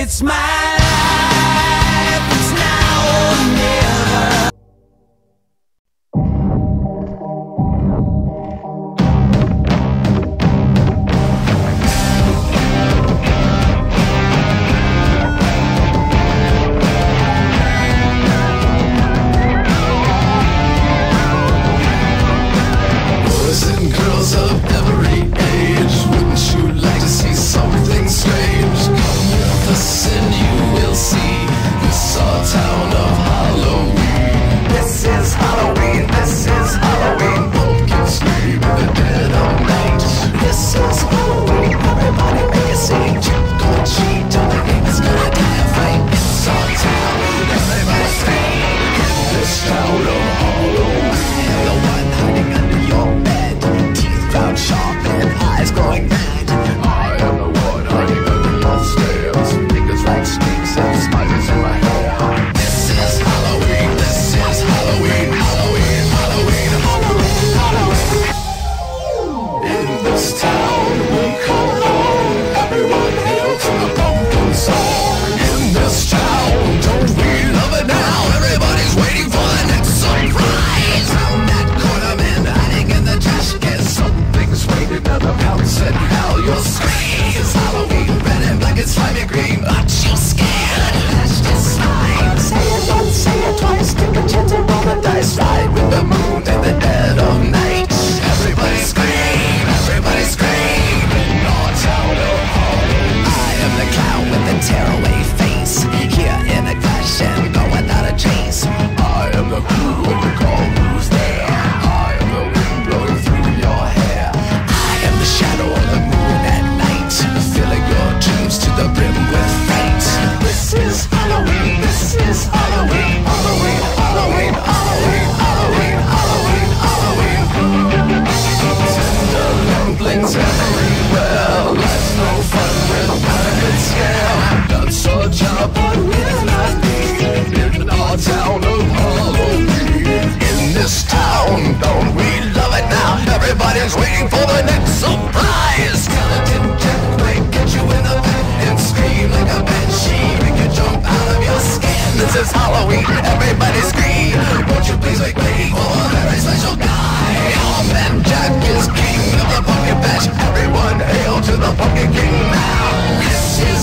It's my life, it's now or never. Boys and girls of every age, wouldn't you like to see something strange? Come with us and you will see this our town of Halloween. This is Halloween, this is Halloween. Pumpkins scream in the dead of night. This is Halloween, everybody make a scene. Trick or treat, all the neighbors gonna die of fright. It's our town, everybody scream. In this town of Halloween, the one hiding under your bed, teeth round sharp and eyes glowing red. I am the one hiding under your stairs, fingers like snakes and spiders in my hair. This is Halloween, this is Halloween, Halloween, Halloween, Halloween, Halloween. In this town we call home, everyone hail to the pumpkin song. In this town, don't we love it now? Everybody's waiting for the next surprise. Round that corner, man, hiding in the trash can. Something's waiting at the pounce and now you'll scream. It's Halloween, red and black and slimy green, but you're scared. That's just fine. Say it once, say it twice, take a chance and roll the dice. Ride with the moon in the dead of night. Everybody scream, everybody scream. In our town of Halloween, I am the clown with the tearaway face, here in a clash and go without a trace. I am the crew with the call who's there. I am the wind blowing through your hair. I am the shadow of the moon at night, filling your dreams to the brim with fright. This is Halloween, this is Halloween, Halloween, Halloween, Halloween, Halloween, Halloween, Halloween. Tender rumblings everywhere. Life's no fun with private scare. Not so job, but we're not in our town of Halloween. In this town, don't we love it now? Everybody's waiting for the next surprise. Skeleton Jack may get you in the bed and scream like a banshee, make you jump out of your skin. This is Halloween, everybody scream. Won't you please make way for a very special guy? Our man Jack is king of the pumpkin patch. Everyone hail to the pumpkin king now. This is